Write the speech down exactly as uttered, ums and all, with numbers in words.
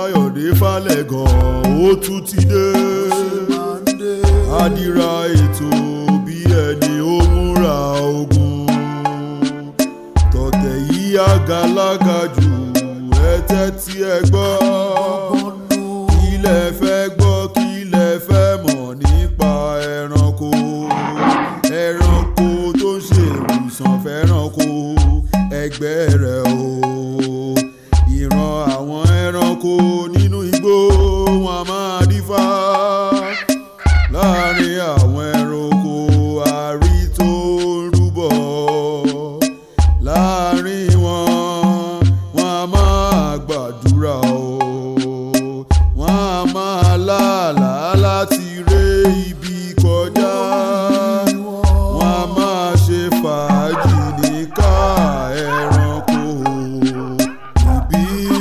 Káyọ̀dé Fálẹ̀gàn ó tún ti dé. Àdìrà ètò bí ẹni ó múra ogun. Tọ̀tẹ̀ yìí àgàlágà jù ẹ tẹ́tí ẹ gbọ́. Kí lẹ fẹ́ gbọ́ kí lẹ fẹ́ mọ̀ nípa ẹranko. Ẹranko tó ń ṣe ìwòsàn fẹ́ranko ẹgbẹ́ rẹ̀ o. Ìran àwọn ẹranko nínú igbó wọn a máa dífá. Láàárín àwọn ẹranko àrí tó ń rúbọ. Láàárín wọn wọn a máa gbàdúrà o. Wọn a máa lálàá láti ré ibi kọjá. Wọn a máa ṣe fàájì ní ká ẹranko. Ìbí